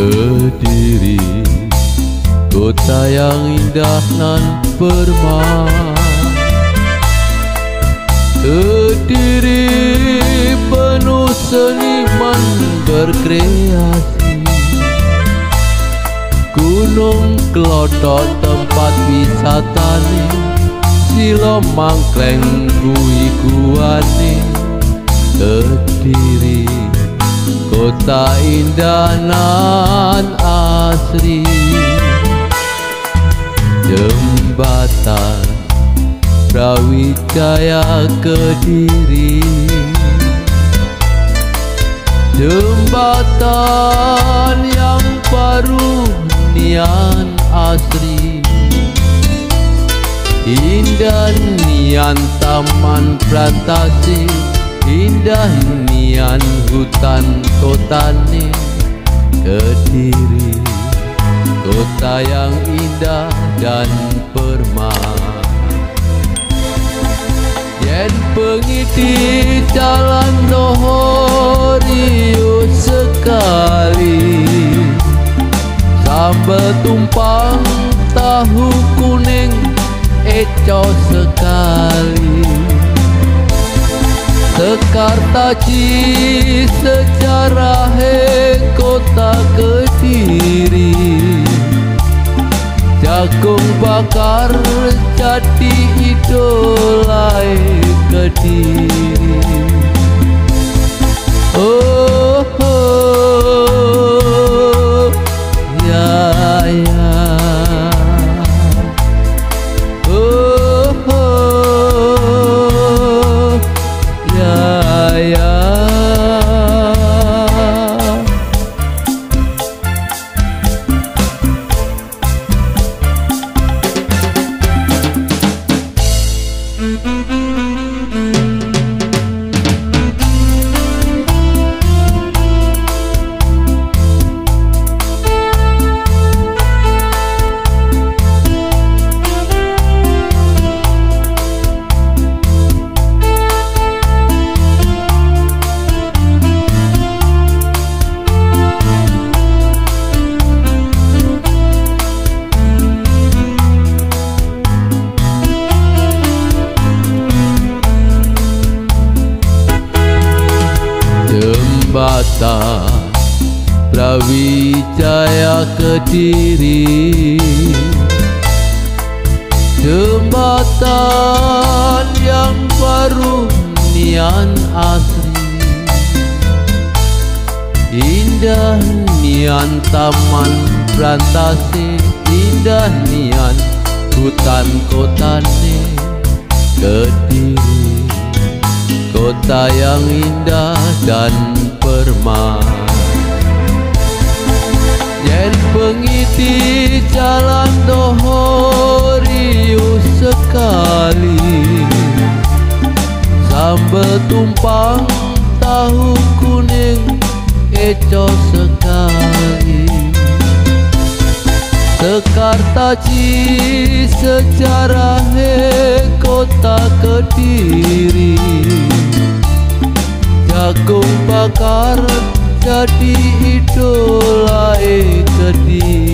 Kediri, kota yang indah nan permai. Kediri penuh seniman berkreasi. Gunung Klothok tempat wisatane, Silo Mangkleng kuwi guane. Kediri kota indah nan asri. Jembatan Brawijaya Kediri, jembatan yang baru nian asri. Indah nian taman plantasi, indah nian hutan kotane. Kediri kota yang indah dan permai. Yen pengiti jalan dohorius sekali, sambal tumpang tahu kuning eco sekali. Sekartaji sejarah kota Kediri. Jagung bakar jadi idolai Kediri. Oh, oh, ya, ya. Oh, oh, ya, ya. Jembatan Brawijaya Kediri, jembatan yang baru nian asri. Indah nian taman plantasi, indah nian hutan kotane. Kediri kota yang indah dan permai. Yen pengiti jalan dohorius sekali, sambal tumpang tahu kuning eco sekali. Sekartaji sejarah kota Kediri. Jagung bakar jadi idolai Kediri.